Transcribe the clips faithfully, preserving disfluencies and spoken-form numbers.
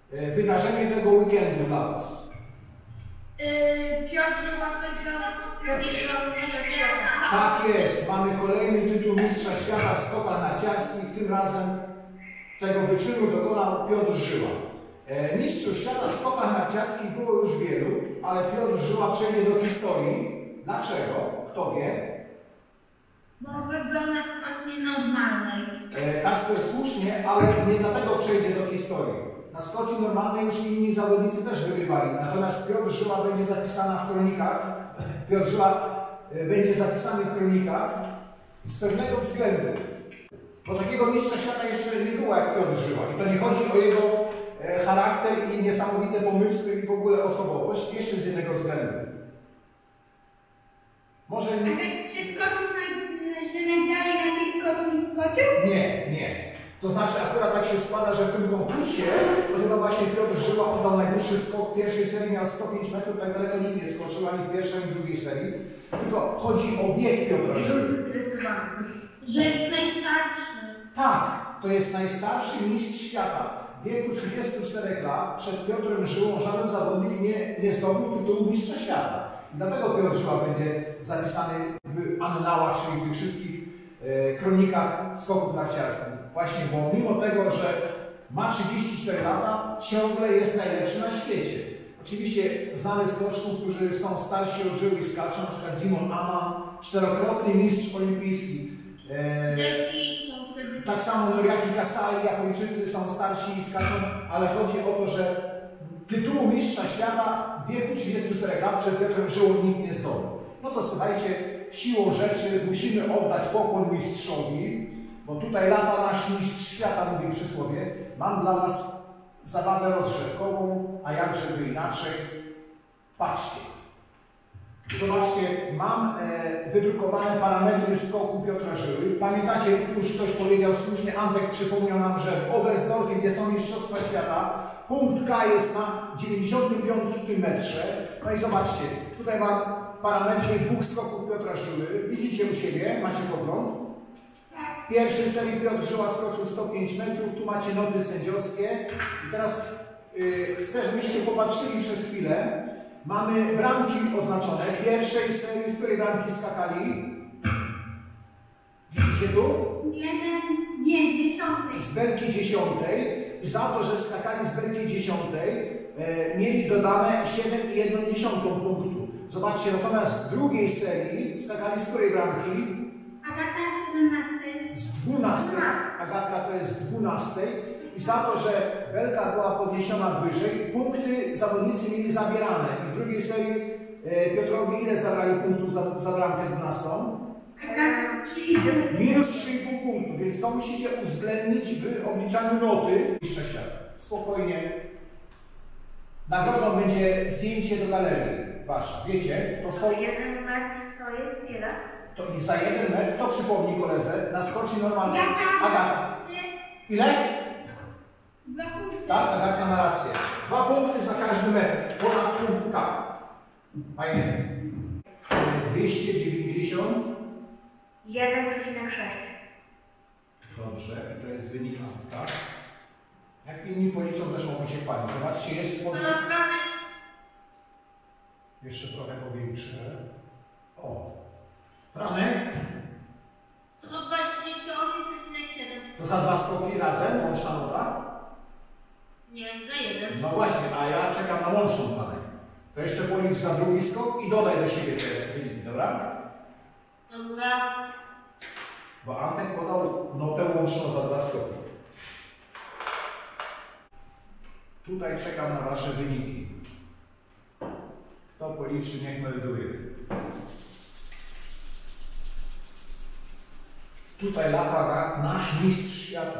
Wydarzenie tego weekendu dla Was. Piotr Żyła Mistrza Świata. Tak jest, mamy kolejny tytuł Mistrza Świata w skokach narciarskich. Tym razem tego wyczynu dokonał Piotr Żyła. Mistrzów świata w skokach narciarskich było już wielu, ale Piotr Żyła przejdzie do historii. Dlaczego? Kto wie? Bo wygląda tak nienormalnej. Kacper słusznie, ale nie dlatego przejdzie do historii. Na skoczy normalnej już inni zawodnicy też wygrywali. Natomiast Piotr Żyła będzie zapisana w kronikach. Piotr Żyła będzie zapisany w kronikach z pewnego względu. Bo takiego mistrza świata jeszcze nie było jak Piotr Żyła. I to nie chodzi o jego charakter i niesamowite pomysły i w ogóle osobowość. Jeszcze z jednego względu. Może nie... A czy skoczył na, że najdalej na tej skoczni skoczył? Nie, nie. To znaczy akurat tak się składa, że w tym konkursie, to chyba właśnie Piotr Żyła oddał najgłupszy skok. W pierwszej serii miał sto pięć metrów, tak daleko nikt nie skoczył, ani w pierwszej, ani w drugiej serii. Tylko chodzi o wiek Piotra Żyły. Że jest najstarszy. Tak, to jest najstarszy mistrz świata. W wieku trzydziestu czterech lat przed Piotrem Żyłą żaden zawodnik nie, nie zdobył tytułu mistrza świata. I dlatego Piotr Żyła będzie zapisany w annałach, czyli w tych wszystkich e, kronikach skoków narciarskich. Właśnie, bo mimo tego, że ma trzydzieści cztery lata, ciągle jest najlepszy na świecie. Oczywiście znamy skoczków, którzy są starsi od Żyły i skaczą, na przykład Simon Amann, czterokrotny mistrz olimpijski. E, tak samo Noriaki Kasai, Japończycy są starsi i skaczą, ale chodzi o to, że tytułu mistrza świata w wieku trzydziestu czterech lat przed Piotrem Żyłą nikt nie zdobył. No to słuchajcie, siłą rzeczy musimy oddać pokłon mistrzowi, bo tutaj lata nasz mistrz świata, mówi przysłowie. Mam dla Was zabawę rozgrzewkową, a jakżeby inaczej. Patrzcie. Zobaczcie, mam e, wydrukowane parametry skoku Piotra Żyły. Pamiętacie, już ktoś powiedział słusznie, Antek przypomniał nam, że w Oberstdorfie, gdzie są mistrzostwa świata, punkt K jest na dziewięćdziesiątym piątym metrze. No i zobaczcie, tutaj mam parametry dwóch skoków Piotra Żyły. Widzicie u siebie, macie pogląd. W pierwszej serii Piotr Żyła skoczył sto pięć metrów, tu macie noty sędziowskie. I teraz yy, chcę, żebyście popatrzyli przez chwilę. Mamy bramki oznaczone. W pierwszej serii, z której bramki skakali? Widzicie tu? Jeden, nie, z dziesiątej. Z belki dziesiątej. I za to, że skakali z belki dziesiątej, e, mieli dodane siedem i jedną dziesiątą punktu. Zobaczcie, natomiast w drugiej serii skakali z której bramki? Agata z siedemnastej. Z dwunastej. Agatka to jest z dwunastej. I za to, że belka była podniesiona wyżej, punkty zawodnicy mieli zabierane. I w drugiej serii e, Piotrowi ile zabrali punktów za, za bramkę dwunastą? Minus trzy i pół punktu, więc to musicie uwzględnić w obliczaniu noty mistrza świata. Spokojnie. Nagrodą będzie zdjęcie do galerii wasza. Wiecie, to są... Jeden metr to jest ile? To i za jeden metr, to przypomnij koledze, na skoczni normalnej. Agata. Ile? Dwa punkty. Tak, Agatka ma rację. Dwa punkty za każdy metr. Ponad punkt K. Fajnie. dwieście dziewięćdziesiąt. jeden przecinek sześć. Dobrze, i to jest wynik A, tak? Jak inni policzą, też mogą się chwalić. Zobaczcie, jest spodnie. Jeszcze trochę powiększę. O. Franek? To dwadzieścia osiem przecinek siedem. To za dwa skoki razem, łączna nota? Nie, za jeden. No właśnie, a ja czekam na łączną Franek. To jeszcze policz za drugi skok i dodaj do siebie te wyniki, dobra? Dobra. Bo Antek podał notę łączną za dwa skoki. Tutaj czekam na Wasze wyniki. Kto policzy, niech melduje. Tutaj lata nasz mistrz świata.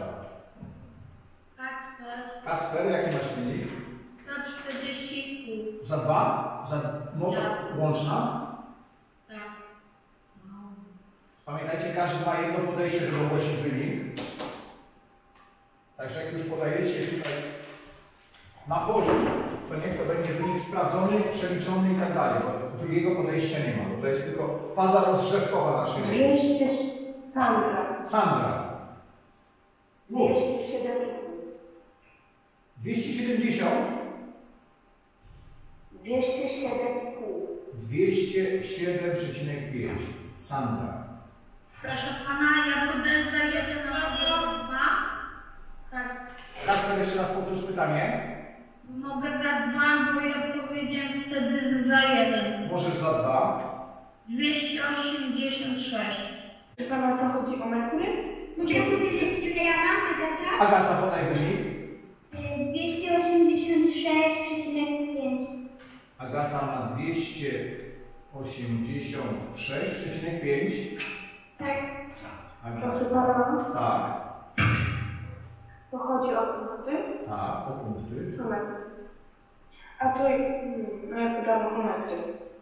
Kacper. Kacper, jaki masz wynik? Za czterdzieści pół. Za dwa? Za nota Ja. łączna? Tak. Pamiętajcie, każdy ma jedno podejście, żeby ogłosić wynik. Także jak już podajecie tutaj na polu, to niech to będzie wynik sprawdzony, przeliczony i tak dalej, bo drugiego podejścia nie ma, bo to jest tylko faza rozgrzewkowa naszej. dwieście Sandra. Sandra. dwieście siedem. dwieście siedemdziesiąt. dwieście siedem i pół. dwieście siedem przecinek pięć. Sandra. Proszę pana, ja podaję za jeden, a robię dwa. Tak. Kasper, jeszcze raz powtórz pytanie. Mogę za dwa, bo ja powiedziałem wtedy za jeden. Możesz za dwa. dwieście osiemdziesiąt sześć. Czy pana to chodzi o metry? Mogę powiedzieć, ile ja mam, Agata? Agata, podaj wynik. dwieście osiemdziesiąt sześć przecinek pięć. Agata ma dwieście osiemdziesiąt sześć przecinek pięć. Tak. Agata. Proszę pana, Tak, to chodzi o punkty? tak, o punkty. O metry. A to hmm, no ja pytam o metry.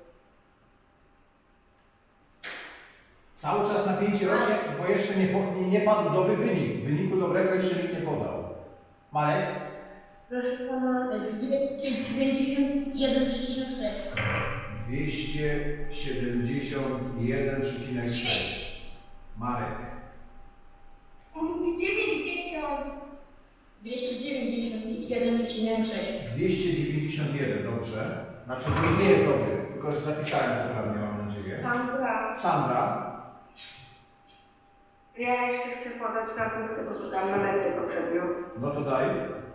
Cały czas napięcie rośnie, bo jeszcze nie, po- nie, nie padł dobry wynik. Wyniku dobrego jeszcze nikt nie podał. Marek? Proszę pana, dwieście dziewięćdziesiąt jeden przecinek sześć. dwieście siedemdziesiąt jeden przecinek sześć. Marek? On mówi dziewięćdziesiąt. dwieście dziewięćdziesiąt jeden przecinek sześć. dwieście dziewięćdziesiąt jeden, dobrze. Znaczy to nie jest dobry, tylko że zapisałem poprawnie, mam nadzieję. Sandra, Sandra? ja jeszcze chcę podać na punkty, bo dodam na metry poprzednio. No to daj.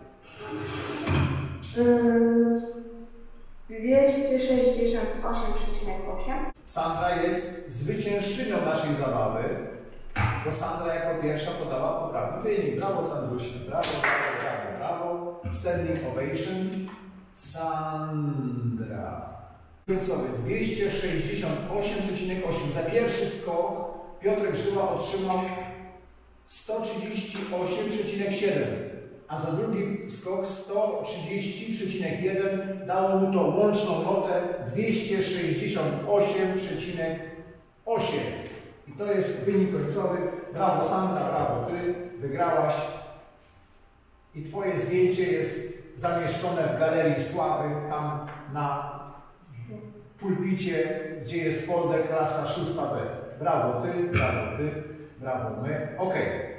Yy, dwieście sześćdziesiąt osiem przecinek osiem. Sandra jest zwyciężczynią naszej zabawy, bo Sandra jako pierwsza podała poprawny wynik. Brawo, Sandrusia. Brawo, brawo, brawo, brawo. Standing ovation. Sandra. Końcowy dwieście sześćdziesiąt osiem przecinek osiem. Za pierwszy skok Piotrek Żyła otrzymał sto trzydzieści osiem przecinek siedem, a za drugi skok sto trzydzieści przecinek jeden. Dało mu to łączną notę dwieście sześćdziesiąt osiem przecinek osiem. I to jest wynik końcowy. Brawo Sandra, brawo Ty, wygrałaś. I Twoje zdjęcie jest zamieszczone w Galerii Sławy, tam na pulpicie, gdzie jest folder klasa szósta B. Brawo Ty, brawo Ty, brawo my. Okej.